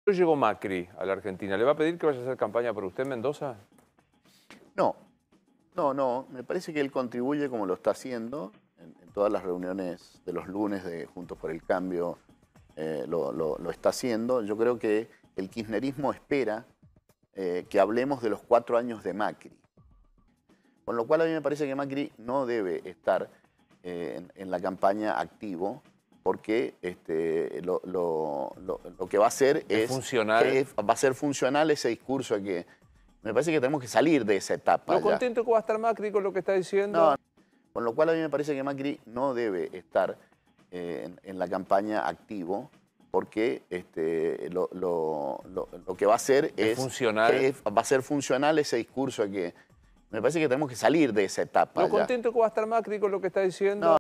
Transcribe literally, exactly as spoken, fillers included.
Llegó Macri a la Argentina. ¿Le va a pedir que vaya a hacer campaña por usted, Mendoza? No, no, no. Me parece que él contribuye como lo está haciendo en, en todas las reuniones de los lunes de Juntos por el Cambio. Eh, lo, lo, lo está haciendo. Yo creo que el kirchnerismo espera eh, que hablemos de los cuatro años de Macri. Con lo cual a mí me parece que Macri no debe estar eh, en, en la campaña activo, porque este, lo, lo, lo, lo que va a hacer es, es, funcional. Que es, va a ser funcional ese discurso que me parece que tenemos que salir de esa etapa. ¿Lo ya. contento que va a estar Macri con lo que está diciendo? No, con lo cual a mí me parece que Macri no debe estar eh, en, en la campaña activo, porque este, lo, lo, lo, lo que va a hacer es, es, funcional. Que es, va a ser funcional ese discurso que me parece que tenemos que salir de esa etapa. ¿Lo ya. contento que va a estar Macri con lo que está diciendo? No.